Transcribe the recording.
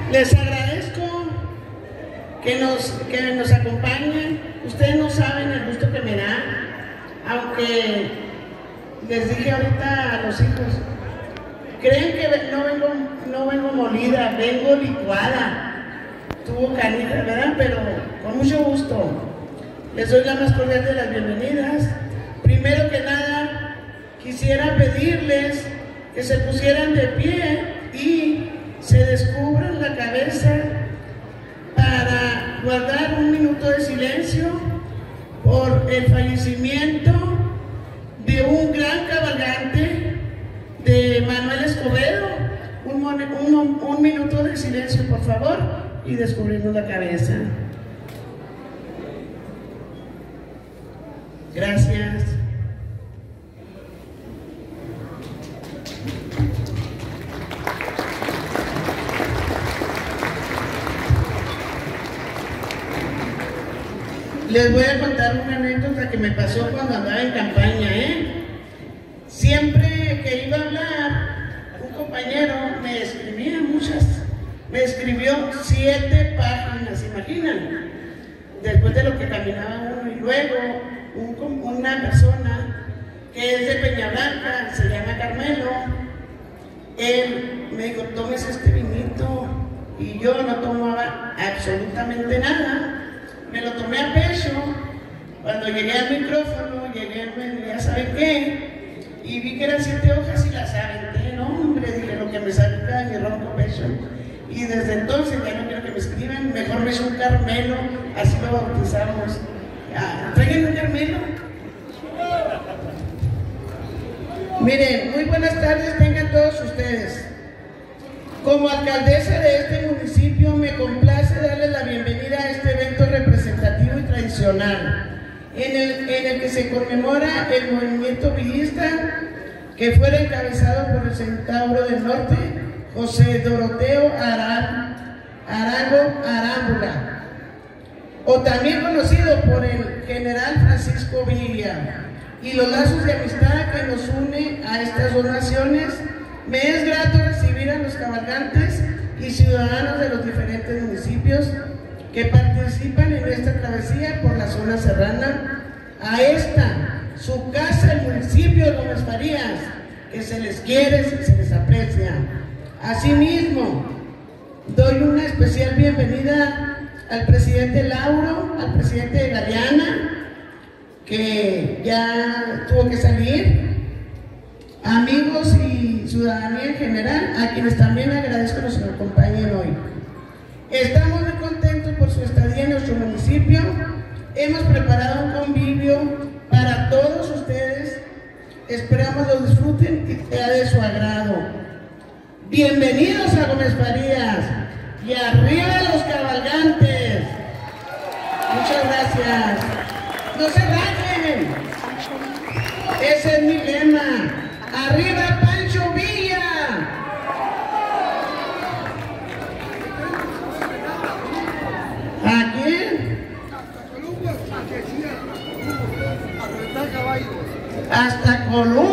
Les agradezco que nos acompañen. Ustedes no saben el gusto que me da, aunque les dije ahorita a los hijos, creen que no vengo molida, vengo licuada. Tuvo canija, ¿verdad? Pero con mucho gusto. Les doy la más cordial de las bienvenidas. Primero que nada, quisiera pedirles que se pusieran de pie y se descubran la cabeza para guardar un minuto de silencio por el fallecimiento de un gran cabalgante, de Manuel Escobedo. Un minuto de silencio, por favor, y descubrimos la cabeza. Gracias. Les voy a contar una anécdota que me pasó cuando andaba en campaña, Siempre que iba a hablar, un compañero me escribió 7 páginas, ¿imaginan? Después de lo que caminaba uno, y luego una persona que es de Peña Blanca, se llama Carmelo, él me dijo, tómese este vinito, y yo no tomaba absolutamente nada. Me lo tomé a pecho. Cuando llegué al micrófono, ya saben qué, y vi que eran 7 hojas y las aventé. No, hombre, dije, lo que me salga mi ronco pecho. Y desde entonces ya no quiero que me escriban, mejor me hizo un Carmelo, así lo bautizamos. Traigan un Carmelo. Miren, muy buenas tardes tengan todos ustedes. Como alcaldesa de este municipio, me complace darles la bienvenida a este evento representativo y tradicional, en el que se conmemora el movimiento villista que fue encabezado por el Centauro del Norte, José Doroteo Arango Arámbula, o también conocido por el general Francisco Villa, y los lazos de amistad que nos une a estas dos naciones. Me es grato recibir a los cabalgantes y ciudadanos de los diferentes municipios que participan en esta travesía por la zona serrana, a esta, su casa, el municipio de Gómez Farías, que se les quiere, se les aprecia. Asimismo, doy una especial bienvenida al presidente Lauro, al presidente Galeana, que ya tuvo que salir, amigos y ciudadanía en general, a quienes también agradezco que nos acompañen hoy. Estamos muy contentos por su estadía en nuestro municipio. Hemos preparado un convivio para todos ustedes. Esperamos lo disfruten y sea de su agrado. Bienvenidos a Gómez Farías y arriba los cabalgantes. Muchas gracias. No se rajen. Ese es mi lema. ¡Arriba Pancho Villa! ¿A quién? Hasta Columbus. Hasta Columbus.